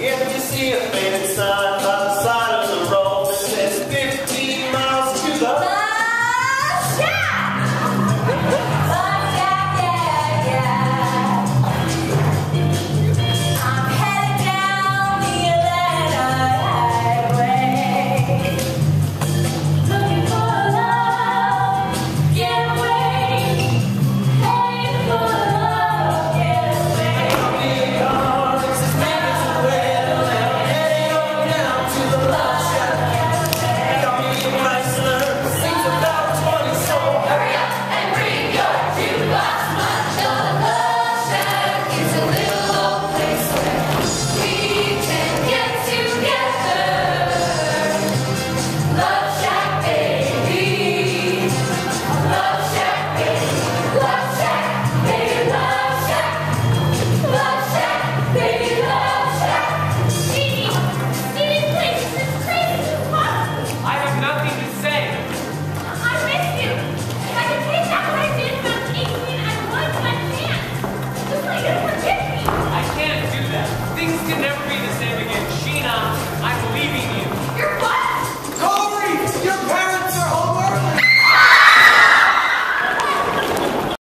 If you see a faded sign by the side of the road that says 15 miles to the Things can never be the same again. Sheena, I'm leaving you.